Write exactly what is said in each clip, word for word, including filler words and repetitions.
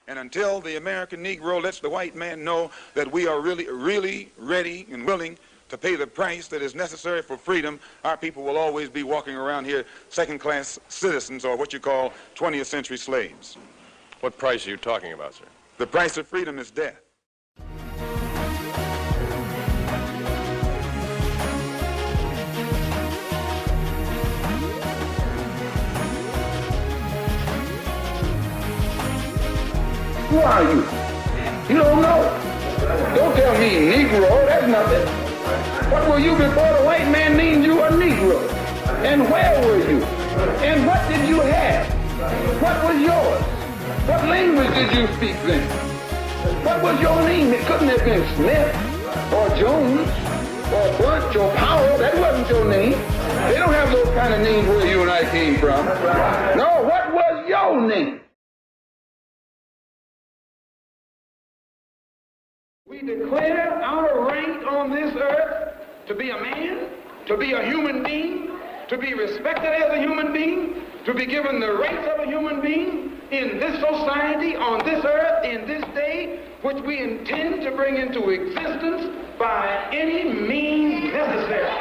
And until the American Negro lets the white man know that we are really, really ready and willing to pay the price that is necessary for freedom, our people will always be walking around here second-class citizens, or what you call twentieth century slaves. What price are you talking about, sir? The price of freedom is death. Who are you? You don't know. Don't tell me Negro, that's nothing. What were you before the white man named you a Negro? And where were you? And what did you have? What was yours? What language did you speak then? What was your name? It couldn't have been Smith or Jones or Bunch or Powell. That wasn't your name. They don't have those kind of names where you and I came from. No, what was your name? We declare our right on this earth to be a man, to be a human being, to be respected as a human being, to be given the rights of a human being in this society, on this earth, in this day, which we intend to bring into existence by any means necessary.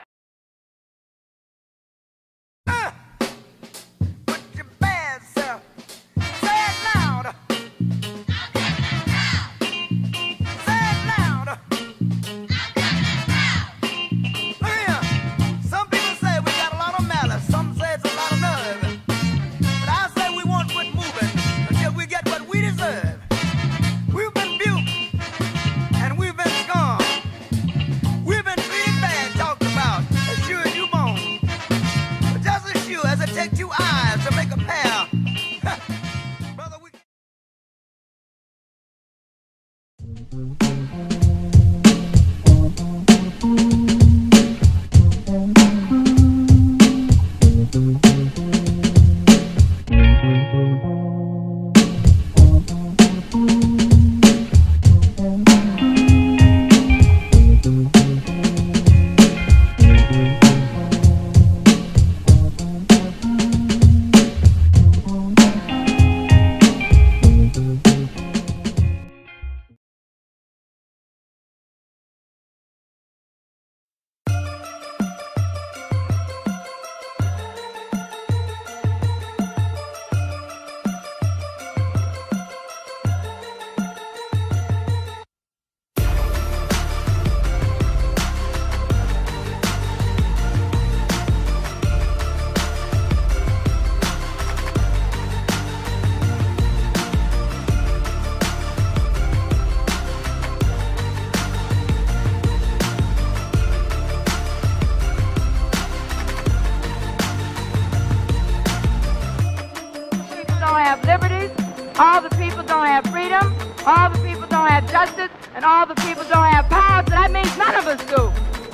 All the people don't have freedom, all the people don't have justice, and all the people don't have power, so that means none of us do.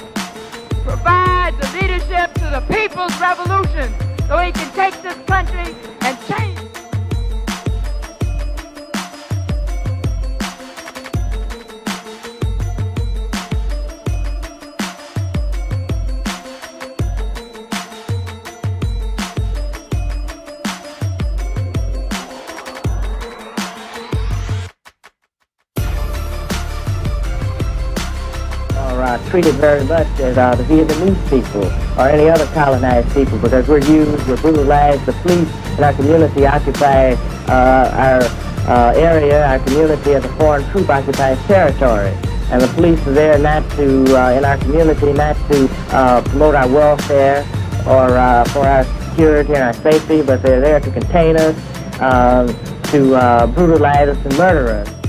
Provide the leadership to the people's revolution so he can take this country and change. Uh, treated very much as uh, the Vietnamese people or any other colonized people, because we're used, we're brutalized. The police in our community occupy uh, our uh, area, our community as a foreign troop occupies territory. And the police are there not to, uh, in our community, not to uh, promote our welfare or uh, for our security and our safety, but they're there to contain us, uh, to uh, brutalize us and murder us.